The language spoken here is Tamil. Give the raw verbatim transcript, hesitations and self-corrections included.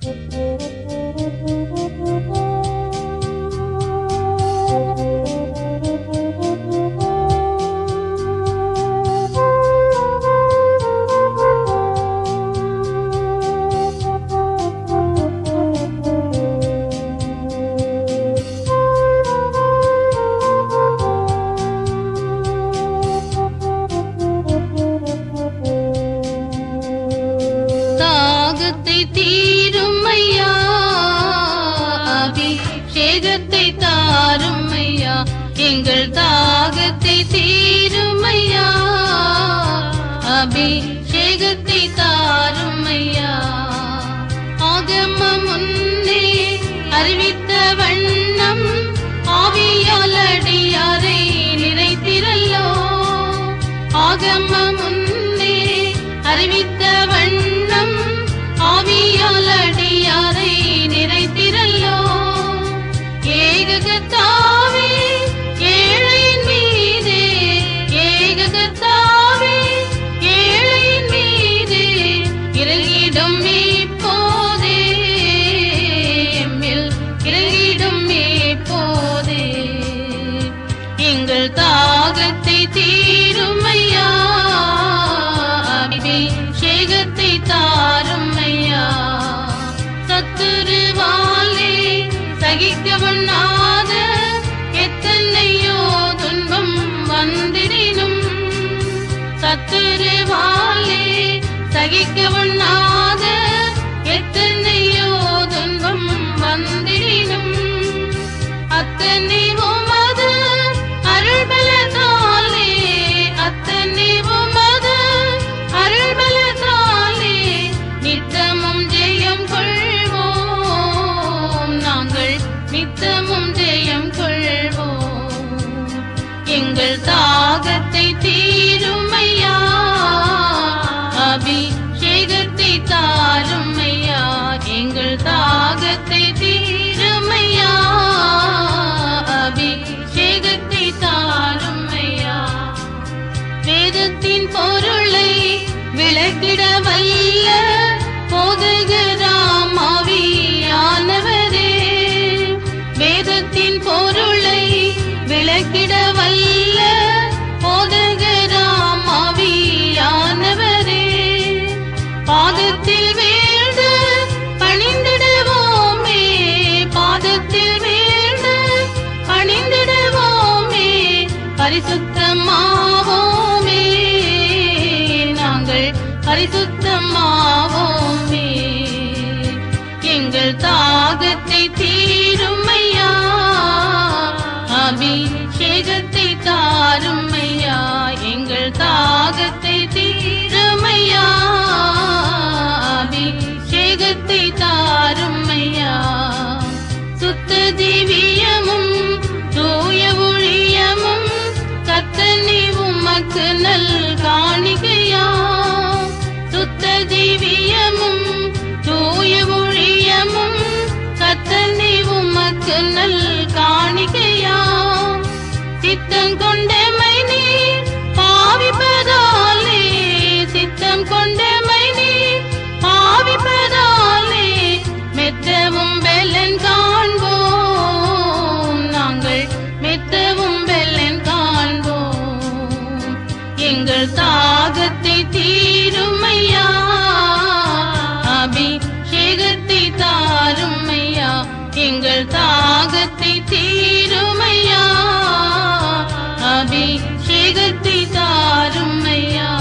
எங்கள் தாகத்தை தீருமையா, அபிஷேகத்தை தாருமையா. ஆகமம் முன்னே அறிவித்த வண்ணம் ஆவியால் அடியாரை நிறைத்திரல்லோ. ஆகமம் முன்னே அறிவித்த வண்ணம் ஆவியால் அடியாரை நிறைத்திரல்லோ. ஏககத்தாவே ஏழையின் மீதே, ஏககத்தாவே ஏழையின் மீதே இறங்கிடும் இப்போதே, எம்மில் இறங்கிடும் இப்போதே. எங்கள் தாகத்தை தீருமையா, அபிஷேகத்தை தாருமையா. சத்துருவாலே சகிக்கவண்ணாத எத்தனையோ துன்பம் வந்திடினும், சத்துருவாலே சகிக்கவண்ணாத எத்தனையோ துன்பம் வந்திடினும், அத்தனை உமது அருள்பலத்தாலே, அத்தனை உமது அருள்பலத்தாலே நித்தமும் ஜெயம் கொள்வோம், நாங்கள் நித்தமும் ஜெயம் கொள்வோம். எங்கள் தாகத்தை தீருமையா, அபிஷேகத்தை தாருமையா. எங்கள் தாகத்தை தீருமையா, அபிஷேகத்தை தாருமையா. வேதத்தின் பொருளை விளக்கிட வல்ல போதகராம் ஆவியானவரே, வேதத்தின் பொருளை விளக்கிட வல்ல போதகராம் ஆவியானவரே, பாதத்தில் வீழ்ந்து பணிந்திடுவோமே, பாதத்தில் வீழ்ந்து பணிந்திடுவோமே, பரிசுத்தமாவோமே, நாங்கள் பரிசுத்தமாவோமே. எங்கள் தாகத்தை தீருமையா, அபிஷேகத்தை தாருமையா. எங்கள் தாகத்தை தீருமையா, அபிஷேகத்தை தாருமையா. சுத்த திவ்யமும் தூய ஒழியமும் கர்த்தனே உமக்கு நல் காணிக்கையா. சுத்த திவ்யமும் தூய ஒழியமும் கர்த்தனே உமக்கு நல் காணிக்கையா. சித்தம் கொண்டமை நீர் பாவிப்பதாலே, சித்தம் கொண்டமை நீர் பாவிப்பதாலே மெத்தவும் பெலன் காண்போம், நாங்கள் மெத்தவும் பெலன் காண்போம். எங்கள் தாகத்தை தீருமையா, அபிஷேகத்தை தாருமையா. எங்கள் தாகத்தை தீருமையா, அபிஷேகத்தை தாருமையா.